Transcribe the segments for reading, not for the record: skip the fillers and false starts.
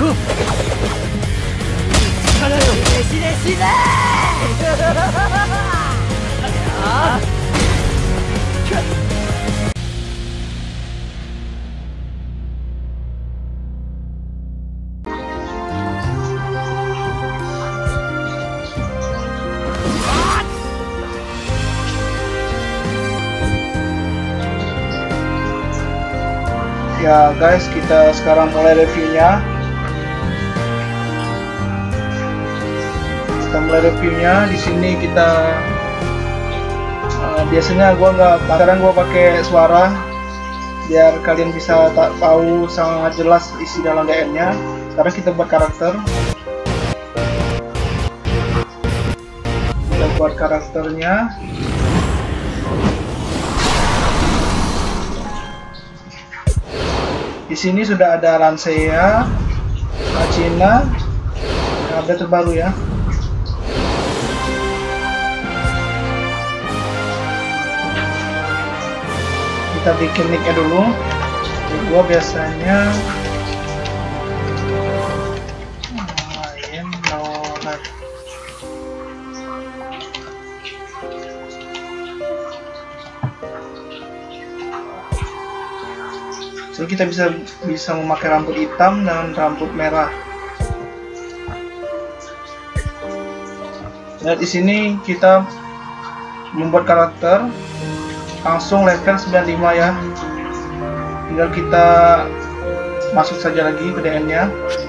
Ya guys, kita sekarang mulai reviewnya. Di sini kita biasanya sekarang gua pakai suara biar kalian bisa tahu sangat jelas isi dalam DM-nya. Sekarang kita buat karakter. Kita buat karakternya. Di sini sudah ada Lancea, Machina, update terbaru ya. Kita bikin nicknya dulu. Gua biasanya so kita bisa memakai rambut hitam dan rambut merah. Nah, di sini kita membuat karakter langsung level 95 ya. Tinggal kita masuk saja lagi ke DM-nya.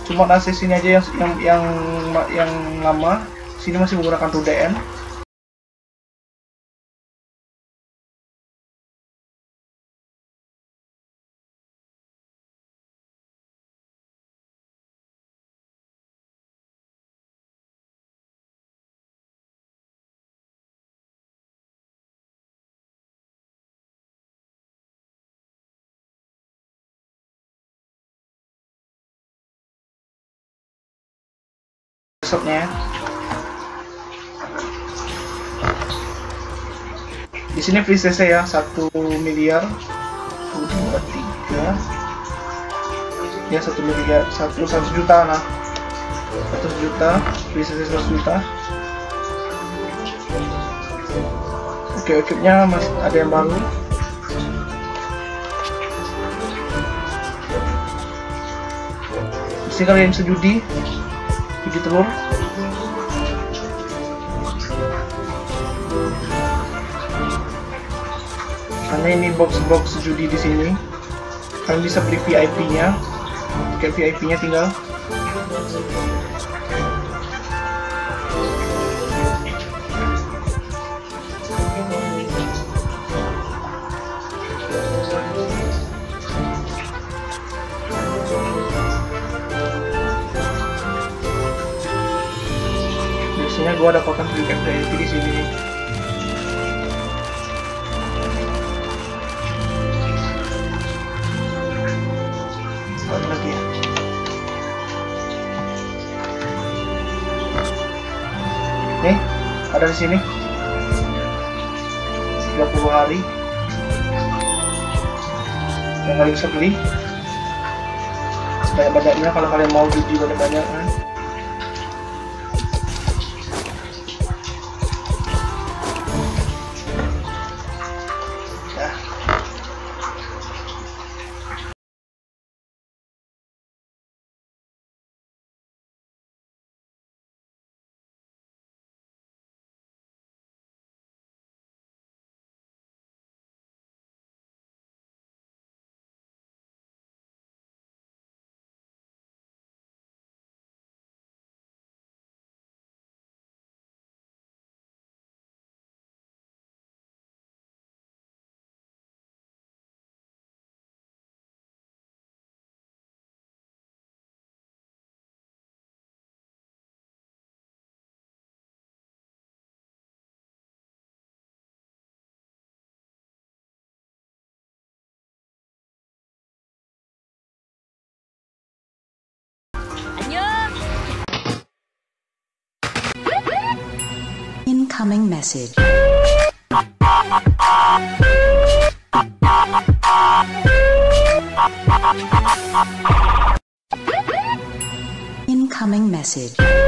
Cuma AC sini aja yang lama. Sini masih menggunakan 2DM. Besoknya di sini free CC ya, 1 miliar 1, 2, 3 ya, 1 miliar 1 juta lah, 100 juta free CC 100 juta. Oke, equipnya masih ada yang baru. Mesti kalian bisa judi telur. Karena ini box judi di sini, kalian bisa beli VIP-nya. Oke, VIP-nya tinggal. Biasanya gua ada kotak beli VIP di sini. Lagi ya. Nih, ada di sini 30 hari yang kalian bisa beli sebanyak-banyaknya kalau kalian mau judi banyak-banyak kan. Incoming message. Incoming message.